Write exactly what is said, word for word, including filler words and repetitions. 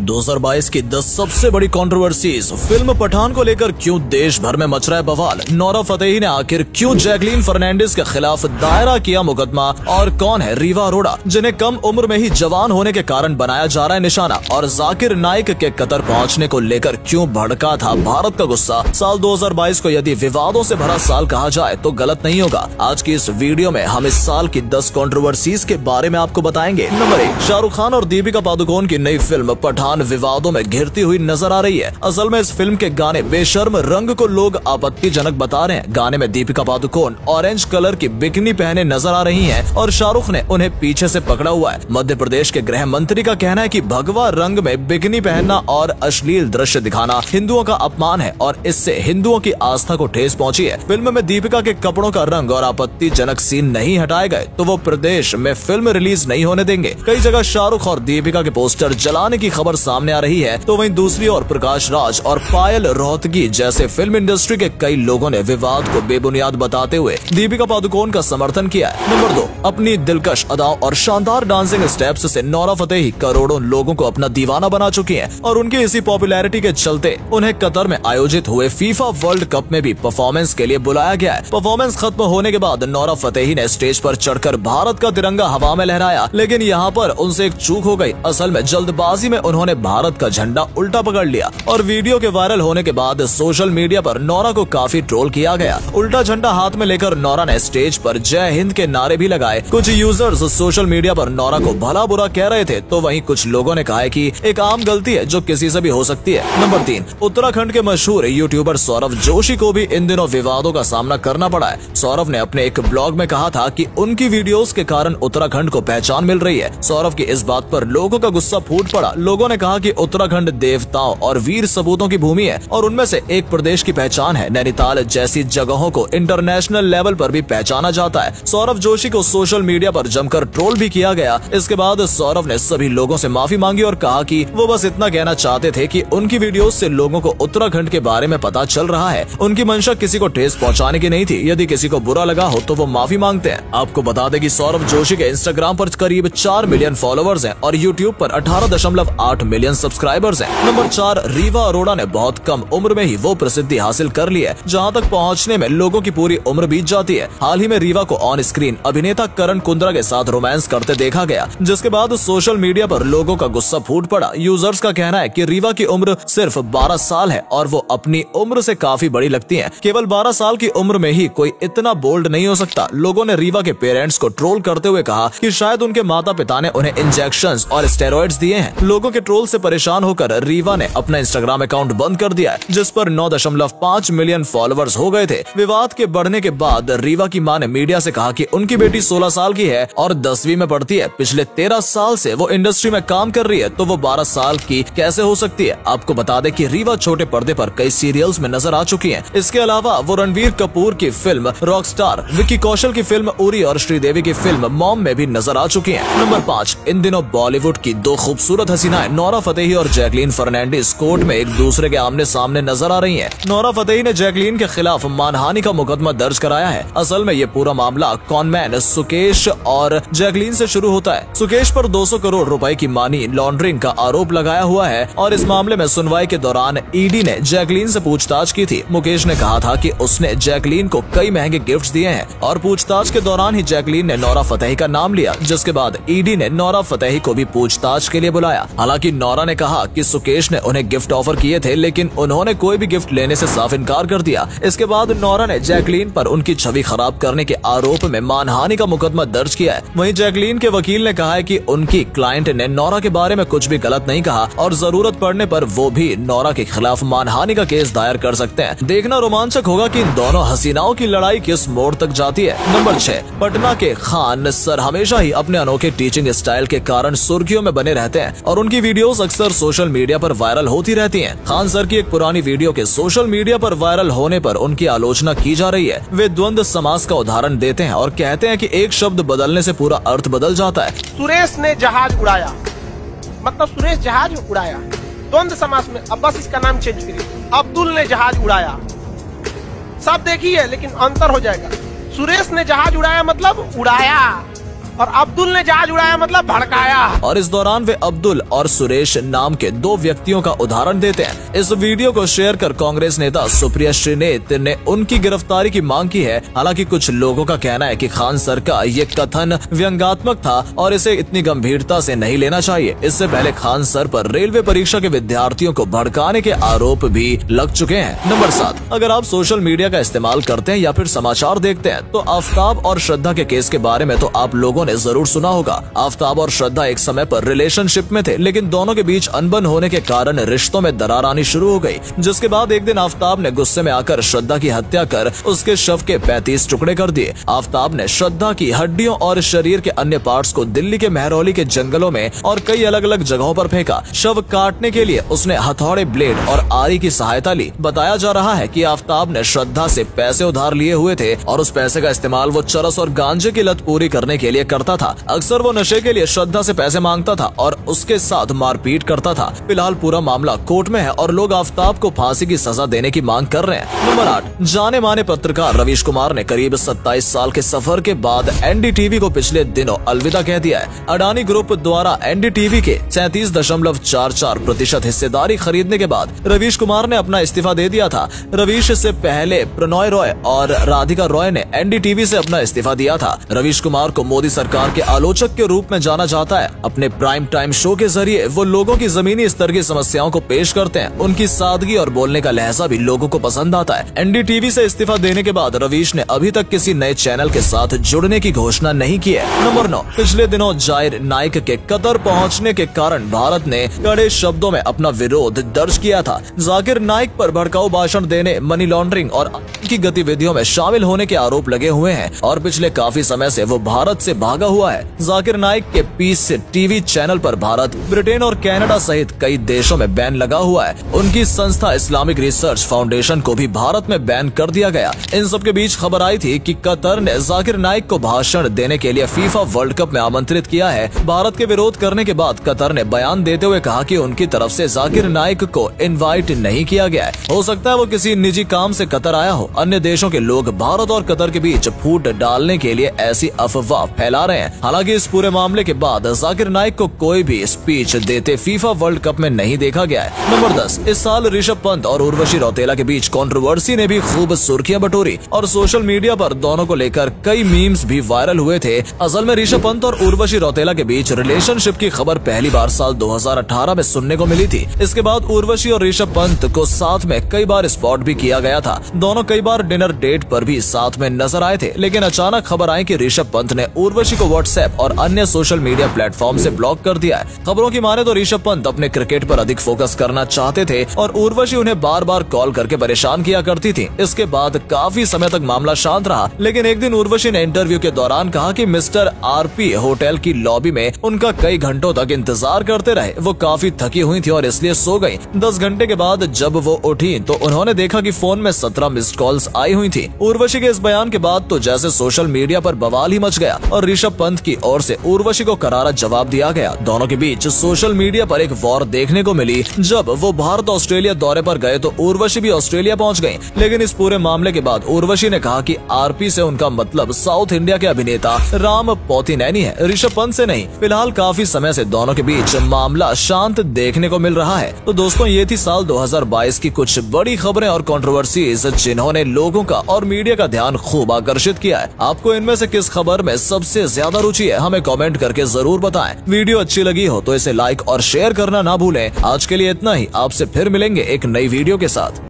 दो हज़ार बाईस की दस सबसे बड़ी कंट्रोवर्सीज। फिल्म पठान को लेकर क्यों देश भर में मच रहा है बवाल। नोरा फतेही ने आखिर क्यों जैकलीन फर्नांडिस के खिलाफ दायरा किया मुकदमा। और कौन है रीवा अरोड़ा जिन्हें कम उम्र में ही जवान होने के कारण बनाया जा रहा है निशाना। और जाकिर नाइक के कतर पहुंचने को लेकर क्यों भड़का था भारत का गुस्सा। साल दो हज़ार बाईस को यदि विवादों से भरा साल कहा जाए तो गलत नहीं होगा। आज की इस वीडियो में हम इस साल की दस कंट्रोवर्सीज के बारे में आपको बताएंगे। नंबर एक, शाहरुख खान और दीपिका पादुकोण की नई फिल्म पठान विवादों में घिरती हुई नजर आ रही है। असल में इस फिल्म के गाने बेशर्म रंग को लोग आपत्तिजनक बता रहे हैं। गाने में दीपिका पादुकोण ऑरेंज कलर की बिकनी पहने नजर आ रही हैं और शाहरुख ने उन्हें पीछे से पकड़ा हुआ है। मध्य प्रदेश के गृह मंत्री का कहना है कि भगवा रंग में बिकनी पहनना और अश्लील दृश्य दिखाना हिंदुओं का अपमान है और इससे हिंदुओं की आस्था को ठेस पहुंची है। फिल्म में दीपिका के कपड़ों का रंग और आपत्तिजनक सीन नहीं हटाए गए तो वो प्रदेश में फिल्म रिलीज नहीं होने देंगे। कई जगह शाहरुख और दीपिका के पोस्टर जलाने की खबर सामने आ रही है तो वहीं दूसरी ओर प्रकाश राज और पायल रोहतगी जैसे फिल्म इंडस्ट्री के कई लोगों ने विवाद को बेबुनियाद बताते हुए दीपिका पादुकोण का समर्थन किया है। नंबर दो, अपनी दिलकश अदाओं और शानदार डांसिंग स्टेप्स से नोरा फतेही करोड़ों लोगों को अपना दीवाना बना चुकी हैं और उनकी इसी पॉपुलैरिटी के चलते उन्हें कतर में आयोजित हुए फीफा वर्ल्ड कप में भी परफॉर्मेंस के लिए बुलाया गया है। परफॉर्मेंस खत्म होने के बाद नोरा फतेही ने स्टेज पर चढ़कर भारत का तिरंगा हवा में लहराया, लेकिन यहाँ पर उनसे एक चूक हो गई। असल में जल्दबाजी में उन्होंने भारत का झंडा उल्टा पकड़ लिया और वीडियो के वायरल होने के बाद सोशल मीडिया पर नोरा को काफी ट्रोल किया गया। उल्टा झंडा हाथ में लेकर नोरा ने स्टेज पर जय हिंद के नारे भी लगाए। कुछ यूजर्स सोशल मीडिया पर नोरा को भला बुरा कह रहे थे तो वहीं कुछ लोगों ने कहा है कि एक आम गलती है जो किसी से भी हो सकती है। नंबर तीन, उत्तराखंड के मशहूर यूट्यूबर सौरभ जोशी को भी इन दिनों विवादों का सामना करना पड़ा है। सौरभ ने अपने एक ब्लॉग में कहा था कि उनकी वीडियोस के कारण उत्तराखंड को पहचान मिल रही है। सौरभ की इस बात पर लोगों का गुस्सा फूट पड़ा। लोगों ने कहा कि उत्तराखंड देवताओं और वीर सपूतों की भूमि है और उनमें से एक प्रदेश की पहचान है। नैनीताल जैसी जगहों को इंटरनेशनल लेवल पर भी पहचाना जाता है। सौरभ जोशी को सोशल मीडिया पर जमकर ट्रोल भी किया गया। इसके बाद सौरभ ने सभी लोगों से माफी मांगी और कहा कि वो बस इतना कहना चाहते थे कि उनकी वीडियोस से लोगों को उत्तराखंड के बारे में पता चल रहा है। उनकी मंशा किसी को ठेस पहुंचाने की नहीं थी। यदि किसी को बुरा लगा हो तो वो माफी मांगते हैं। आपको बता दें कि सौरभ जोशी के इंस्टाग्राम पर करीब चार मिलियन फॉलोवर्स हैं और यूट्यूब पर अठारह दशमलव आठ मिलियन सब्सक्राइबर्स हैं। नंबर चार, रीवा अरोड़ा ने बहुत कम उम्र में ही वो प्रसिद्धि हासिल कर ली है जहां तक पहुंचने में लोगों की पूरी उम्र बीत जाती है। हाल ही में रीवा को ऑन स्क्रीन अभिनेता करण कुंद्रा के साथ रोमांस करते देखा गया, जिसके बाद सोशल मीडिया पर लोगों का गुस्सा फूट पड़ा। यूजर्स का कहना है कि रीवा की उम्र सिर्फ बारह साल है और वो अपनी उम्र से काफी बड़ी लगती हैं। केवल बारह साल की उम्र में ही कोई इतना बोल्ड नहीं हो सकता। लोगों ने रीवा के पेरेंट्स को ट्रोल करते हुए कहा कि शायद उनके माता पिता ने उन्हें इंजेक्शंस और स्टेरॉइड्स दिए हैं। लोगों के ट्रोल से परेशान होकर रीवा ने अपना इंस्टाग्राम अकाउंट बंद कर दिया है, जिस पर नौ दशमलव पाँच मिलियन फॉलोवर्स हो गए थे। विवाद के बढ़ने के बाद रीवा की मां ने मीडिया से कहा कि उनकी बेटी सोलह साल की है और दसवीं में पढ़ती है। पिछले तेरह साल से वो इंडस्ट्री में काम कर रही है तो वो बारह साल की कैसे हो सकती है। आपको बता दें कि रीवा छोटे पर्दे पर कई सीरियल्स में नजर आ चुकी है। इसके अलावा वो रणवीर कपूर की फिल्म रॉकस्टार, विक्की कौशल की फिल्म उरी और श्रीदेवी की फिल्म मॉम में भी नजर आ चुकी है। नंबर पाँच, इन दिनों बॉलीवुड की दो खूबसूरत हसीनाएं नोरा फतेही और जैकलीन फर्नांडिस कोर्ट में एक दूसरे के आमने सामने नजर आ रही हैं। नोरा फतेही ने जैकलीन के खिलाफ मानहानि का मुकदमा दर्ज कराया है। असल में ये पूरा मामला कॉनमैन सुकेश और जैकलीन से शुरू होता है। सुकेश पर दो सौ करोड़ रुपए की मनी लॉन्ड्रिंग का आरोप लगाया हुआ है और इस मामले में सुनवाई के दौरान ईडी ने जैकलीन से पूछताछ की थी। मुकेश ने कहा था कि उसने जैकलीन को कई महंगे गिफ्ट्स दिए हैं और पूछताछ के दौरान ही जैकलीन ने नोरा फतेही का नाम लिया, जिसके बाद ईडी ने नोरा फतेही को भी पूछताछ के लिए बुलाया। हालांकि नोरा ने कहा कि सुकेश ने उन्हें गिफ्ट ऑफर किए थे, लेकिन उन्होंने कोई भी गिफ्ट लेने से साफ इनकार कर दिया। इसके बाद नोरा ने जैकलीन पर उनकी छवि खराब करने के आरोप में मानहानि का मुकदमा दर्ज किया है। वहीं जैकलीन के वकील ने कहा है कि उनकी क्लाइंट ने नोरा के बारे में कुछ भी गलत नहीं कहा और जरूरत पड़ने पर वो भी नोरा के खिलाफ मानहानि का केस दायर कर सकते हैं। देखना रोमांचक होगा कि इन दोनों हसीनाओं की लड़ाई किस मोड़ तक जाती है। नंबर छह, पटना के खान सर हमेशा ही अपने अनोखे टीचिंग स्टाइल के कारण सुर्खियों में बने रहते हैं और उनकी वीडियोस अक्सर सोशल मीडिया पर वायरल होती रहती हैं। खान सर की एक पुरानी वीडियो के सोशल मीडिया पर वायरल होने पर उनकी आलोचना की जा रही है। वे द्वंद्व समास का उदाहरण देते हैं और कहते हैं कि एक शब्द बदलने से पूरा अर्थ बदल जाता है। सुरेश ने जहाज उड़ाया, मतलब सुरेश जहाज उड़ाया। द्वंद्व समास में अब बस इसका नाम चेंज करिए, अब्दुल ने जहाज उड़ाया। सब देखिए लेकिन अंतर हो जाएगा। सुरेश ने जहाज उड़ाया मतलब उड़ाया, और अब्दुल ने जहाज उड़ाया मतलब भड़काया। और इस दौरान वे अब्दुल और सुरेश नाम के दो व्यक्तियों का उदाहरण देते हैं। इस वीडियो को शेयर कर कांग्रेस नेता सुप्रिया श्रीनेत ने उनकी गिरफ्तारी की मांग की है। हालांकि कुछ लोगों का कहना है कि खान सर का ये कथन व्यंग्यात्मक था और इसे इतनी गंभीरता से नहीं लेना चाहिए। इससे पहले खान सर पर रेलवे परीक्षा के विद्यार्थियों को भड़काने के आरोप भी लग चुके हैं। नंबर सात, अगर आप सोशल मीडिया का इस्तेमाल करते हैं या फिर समाचार देखते हैं तो आफ्ताब और श्रद्धा के केस के बारे में तो आप लोगों ने जरूर सुना होगा। आफ्ताब और श्रद्धा एक समय पर रिलेशनशिप में थे, लेकिन दोनों के बीच अनबन होने के कारण रिश्तों में दरार आनी शुरू हो गई, जिसके बाद एक दिन आफ्ताब ने गुस्से में आकर श्रद्धा की हत्या कर उसके शव के पैंतीस टुकड़े कर दिए। आफ्ताब ने श्रद्धा की हड्डियों और शरीर के अन्य पार्ट्स को दिल्ली के महरौली के जंगलों में और कई अलग अलग जगहों पर फेंका। शव काटने के लिए उसने हथौड़े, ब्लेड और आरी की सहायता ली। बताया जा रहा है कि आफ्ताब ने श्रद्धा से पैसे उधार लिए हुए थे और उस पैसे का इस्तेमाल वो चरस और गांजे की लत पूरी करने के लिए करता था। अक्सर वो नशे के लिए श्रद्धा से पैसे मांगता था और उसके साथ मारपीट करता था। फिलहाल पूरा मामला कोर्ट में है और लोग आफ्ताब को फांसी की सजा देने की मांग कर रहे हैं। नंबर आठ, जाने माने पत्रकार रवीश कुमार ने करीब सत्ताईस साल के सफर के बाद एनडीटीवी को पिछले दिनों अलविदा कह दिया है। अडानी ग्रुप द्वारा एनडीटीवी के सैंतीस दशमलव चार चार प्रतिशत हिस्सेदारी खरीदने के बाद रवीश कुमार ने अपना इस्तीफा दे दिया था। रवीश से पहले प्रणॉय रॉय और राधिका रॉय ने एनडीटीवी से अपना इस्तीफा दिया था। रवीश कुमार को मोदी सरकार के आलोचक के रूप में जाना जाता है। अपने प्राइम टाइम शो के जरिए वो लोगों की जमीनी स्तर की समस्याओं को पेश करते हैं। उनकी सादगी और बोलने का लहजा भी लोगों को पसंद आता है। एनडीटीवी से इस्तीफा देने के बाद रवीश ने अभी तक किसी नए चैनल के साथ जुड़ने की घोषणा नहीं की है। नंबर नौ, पिछले दिनों जाकिर नाइक के कतर पहुंचने के कारण भारत ने कड़े शब्दों में अपना विरोध दर्ज किया था। जाकिर नाइक पर भड़काऊ भाषण देने, मनी लॉन्ड्रिंग और की गतिविधियों में शामिल होने के आरोप लगे हुए हैं और पिछले काफी समय से वो भारत से भागा हुआ है। जाकिर नाइक के पीस टीवी चैनल पर भारत, ब्रिटेन और कनाडा सहित कई देशों में बैन लगा हुआ है। उनकी संस्था इस्लामिक रिसर्च फाउंडेशन को भी भारत में बैन कर दिया गया। इन सब के बीच खबर आई थी कि कतर ने जाकिर नाइक को भाषण देने के लिए फीफा वर्ल्ड कप में आमंत्रित किया है। भारत के विरोध करने के बाद कतर ने बयान देते हुए कहा कि उनकी तरफ से जाकिर नाइक को इनवाइट नहीं किया गया है। हो सकता है वो किसी निजी काम से कतर आया हो। अन्य देशों के लोग भारत और कतर के बीच फूट डालने के लिए ऐसी अफवाह फैला रहे हैं। हालांकि इस पूरे मामले के बाद जाकिर नाइक को कोई भी स्पीच देते फीफा वर्ल्ड कप में नहीं देखा गया है। नंबर दस, इस साल ऋषभ पंत और उर्वशी रौतेला के बीच कंट्रोवर्सी ने भी खूब सुर्खियां बटोरी और सोशल मीडिया पर दोनों को लेकर कई मीम्स भी वायरल हुए थे। असल में ऋषभ पंत और उर्वशी रौतेला के बीच रिलेशनशिप की खबर पहली बार साल दो हज़ार अठारह में सुनने को मिली थी। इसके बाद उर्वशी और ऋषभ पंत को साथ में कई बार स्पॉट भी किया गया था। दोनों कई बार डिनर डेट पर भी साथ में नजर आए थे, लेकिन अचानक खबर आई कि ऋषभ पंत ने उर्वशी को व्हाट्सएप और अन्य सोशल मीडिया प्लेटफॉर्म से ब्लॉक कर दिया है। खबरों की माने तो ऋषभ पंत अपने क्रिकेट पर अधिक फोकस करना चाहते थे और उर्वशी उन्हें बार बार कॉल करके परेशान किया करती थी। इसके बाद काफी समय तक मामला शांत रहा, लेकिन एक दिन उर्वशी ने इंटरव्यू के दौरान कहा कि मिस्टर आरपी होटल की लॉबी में उनका कई घंटों तक इंतजार करते रहे। वो काफी थकी हुई थी और इसलिए सो गयी। दस घंटे के बाद जब वो उठी तो उन्होंने देखा कि फोन में सत्रह मिस्ड कॉल्स आई हुई थी। उर्वशी के इस बयान के बाद तो जैसे सोशल मीडिया पर बवाल ही मच गया और ऋषभ पंत की ओर से उर्वशी को करारा जवाब दिया गया। दोनों के बीच सोशल मीडिया पर एक वॉर देखने को मिली। जब वो भारत ऑस्ट्रेलिया दौरे पर गए तो उर्वशी भी ऑस्ट्रेलिया पहुंच गयी, लेकिन इस पूरे मामले के बाद उर्वशी ने कहा कि आरपी से उनका मतलब साउथ इंडिया के अभिनेता राम पोतीनैनी है, ऋषभ पंत से नहीं। फिलहाल काफी समय से दोनों के बीच मामला शांत देखने को मिल रहा है। तो दोस्तों, ये थी साल दो हज़ार बाईस की कुछ बड़ी खबरें और कंट्रोवर्सीज जिन्होंने लोगों का और मीडिया का ध्यान खूब आकर्षित किया है। आपको इनमें से किस खबर में सबसे ज्यादा रुचि है, हमें कमेंट करके जरूर बताएं। वीडियो अच्छी लगी हो तो इसे लाइक और शेयर करना ना भूलें। आज के लिए इतना ही, आपसे फिर मिलेंगे एक नई वीडियो के साथ।